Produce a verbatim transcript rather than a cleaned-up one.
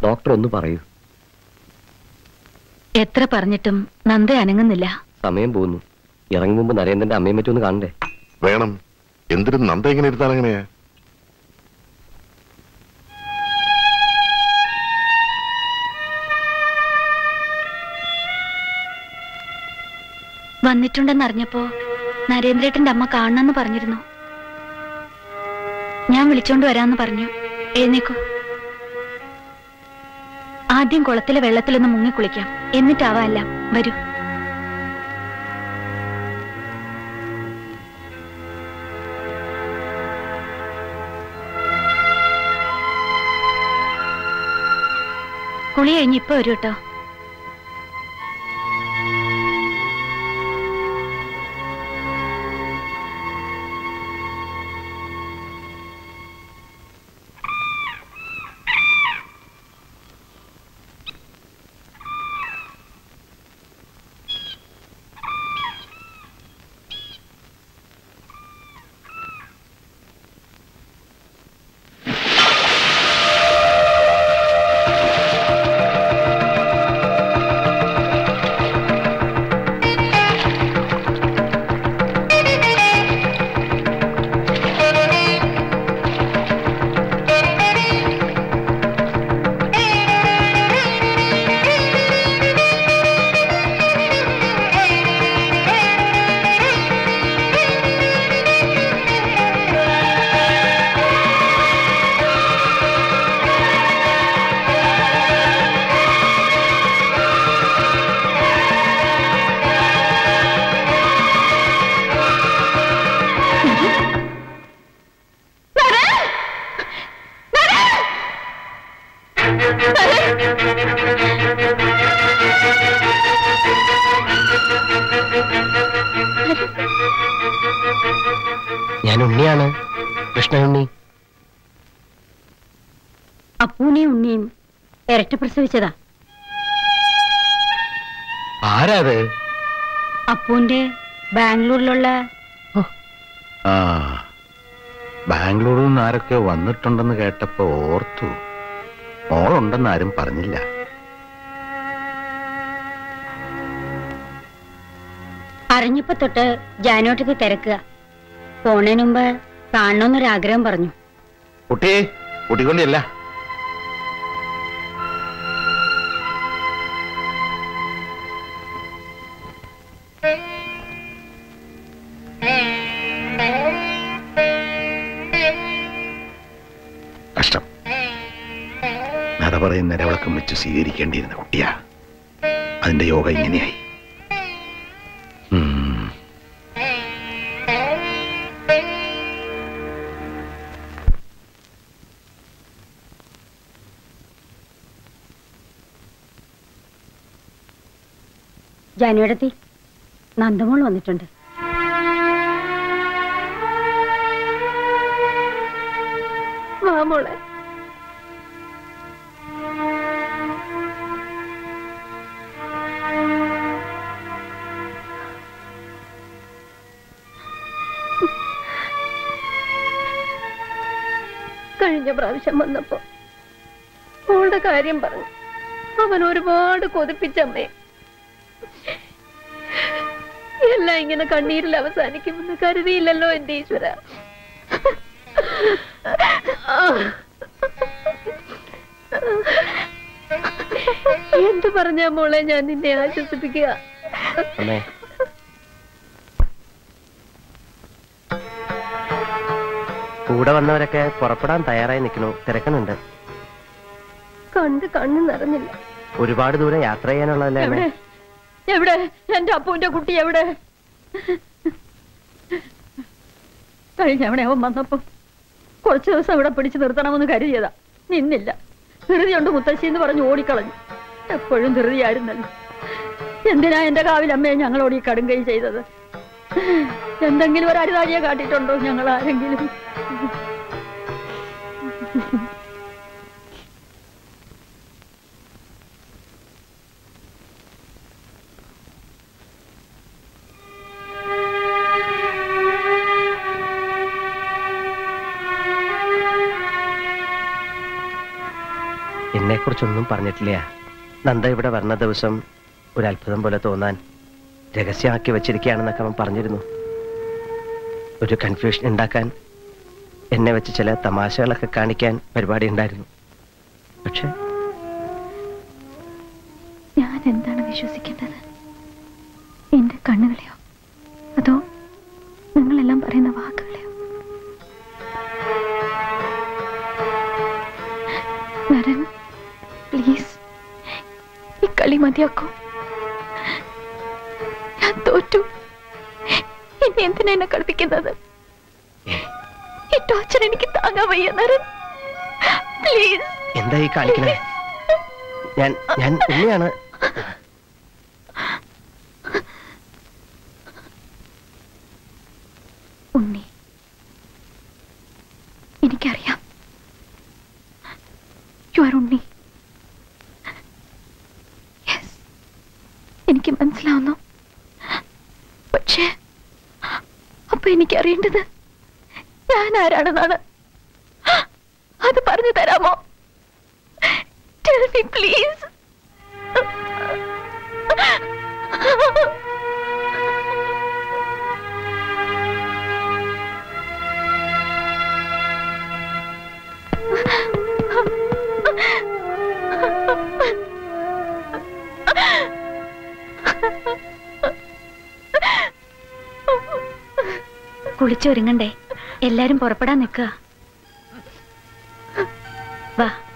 Doctor ഒന്ന് പറയൂ. എത്ര പറഞ്ഞിട്ടും നന്ദ അനങ്ങുന്നില്ല. സമയം പോകുന്നു. ഇറങ്ങും മുമ്പ് നരേന്ദ്രന്റെ അമ്മയും മറ്റൊന്ന് കാണണ്ടേ? വേണം. എന്തിനും നന്ദ എങ്ങനെ ഇരുത്താൻ എങ്ങനെയാ? വന്നിട്ടുണ്ടെന്നറിഞ്ഞപ്പോ നരേന്ദ്രേട്ടന്റെ അമ്മ കാണണമെന്ന് പറഞ്ഞിരുന്നു. ഞാൻ വിളിച്ചോണ്ട് വരാന്ന് പറഞ്ഞു. എഴുന്നേക്കൂ. ആദ്യം കുളത്തിലെ വെള്ളത്തിലൊന്ന് മുങ്ങിക്കുളിക്കാം, എന്നിട്ടാവാല്ല. വരൂ. കുളി കഴിഞ്ഞ് ഇപ്പൊ വരൂ കേട്ടോ. ഞാൻ ഉണ്ണിയാണ്, കൃഷ്ണ ഉണ്ണി. അപ്പൂനെയും ഉണ്ണിയും ഇരട്ട പ്രസവിച്ചതാ. ആരാത്? അപ്പൂന്റെ ബാംഗ്ലൂരിലുള്ള. ആ, ബാംഗ്ലൂരിൽ നിന്ന് ആരൊക്കെ വന്നിട്ടുണ്ടെന്ന് കേട്ടപ്പോ ഓർത്തു. മോളുണ്ടെന്ന് ആരും പറഞ്ഞില്ല. അറിഞ്ഞപ്പോ തൊട്ട് ജാനോട്ടേക്ക് തിരക്കുക. പോണേന് മുമ്പ് കാണണമെന്നൊരാഗ്രഹം പറഞ്ഞു. കുട്ടിയെ കൂട്ടിക്കൊണ്ടില്ല. കഷ്ടം. കഥ പറയുന്ന നിലവിളക്കം വെച്ച് സ്വീകരിക്കേണ്ടിയിരുന്ന കുട്ടിയാ. അതിന്റെ യോഗ ഇങ്ങനെയായി. ജാനുവടത്തി നന്ദമോൾ വന്നിട്ടുണ്ട്. വാ മോളെ. കഴിഞ്ഞ പ്രാവശ്യം വന്നപ്പോ മോളുടെ കാര്യം പറഞ്ഞു അവൻ ഒരുപാട് കൊതിപ്പിച്ചമ്മേ. എല്ലാം ഇങ്ങനെ കണ്ണീരിൽ അവസാനിക്കുമെന്ന് കരുതിയില്ലല്ലോ എന്റെ ഈശ്വര. എന്തു പറഞ്ഞാ മോളെ ഞാൻ നിന്നെ ആശ്വസിപ്പിക്കുക? കൂടെ വന്നവരൊക്കെ പുറപ്പെടാൻ തയ്യാറായി നിൽക്കണു. തിരക്കുന്നുണ്ട്. കണ്ട് കണ്ണു നിറഞ്ഞില്ല. ഒരുപാട് ദൂരം യാത്ര ചെയ്യാനുള്ളതല്ലേ. എവിടെ എന്റെ അപ്പൂന്റെ കുട്ടി? എവിടെ? കഴിഞ്ഞ അവിടെ അവൻ വന്നപ്പോ കുറച്ചു ദിവസം ഇവിടെ പിടിച്ചു നിർത്തണമെന്ന് കരുതിയതാ. നിന്നില്ല. ധൃതിയുണ്ട് മുത്തശ്ശി എന്ന് പറഞ്ഞ് ഓടിക്കളഞ്ഞു. എപ്പോഴും ധൃതിയായിരുന്നല്ലോ. എന്തിനാ എന്റെ കാവിലമ്മയെ ഞങ്ങളോട് ഈ കടുങ്കൈ ചെയ്തത്? എന്തെങ്കിലും ഒരു അരുതാഴിയെ കാട്ടിട്ടുണ്ടോ ഞങ്ങൾ ആരെങ്കിലും? എന്നെ എന്നെക്കുറിച്ചൊന്നും പറഞ്ഞിട്ടില്ല. നന്ദ ഇവിടെ വരുന്ന ദിവസം ഒരു അത്ഭുതം പോലെ തോന്നാൻ രഹസ്യമാക്കി വെച്ചിരിക്കുകയാണെന്നൊക്കെ അവൻ പറഞ്ഞിരുന്നു. ഒരു കൺഫ്യൂഷൻ ഉണ്ടാക്കാൻ എന്നെ വെച്ച് ചില തമാശകളൊക്കെ കാണിക്കാൻ പരിപാടി ഉണ്ടായിരുന്നു. പക്ഷെ ഞാൻ എന്താണ് വിശ്വസിക്കേണ്ടത്? എന്റെ കണ്ണുകളെയോ അതോ നിങ്ങളെല്ലാം പറയുന്ന വാക്കുകളെയോ? നരൻ, പ്ലീസ് ഈ കളി മതിയാക്കൂ. ഞാൻ തോറ്റു. ഇനി എന്തിനാ എന്നെ കളിപ്പിക്കുന്നത്? ഈ ടോർച്ചർ എനിക്ക് താങ്ങാൻ വയ്യ നരൻ. പ്ലീസ്. എന്താ ഈ കാണിക്കണേ? ഞാൻ ഞാൻ ഉണ്ണിയാണ്. ഉണ്ണി, എനിക്കറിയാം. You are Unni. യെസ്, എനിക്ക് മനസ്സിലാവുന്നു. പക്ഷേ അപ്പൊ എനിക്കറിയേണ്ടത് ഞാൻ ആരാണെന്നാണ്. അത് പറഞ്ഞു തരാമോ? Tell me, please. കുളിച്ചൊരുങ്ങണ്ടേ? എല്ലാരും പുറപ്പെടാൻ നിൽക്കുക. വാ.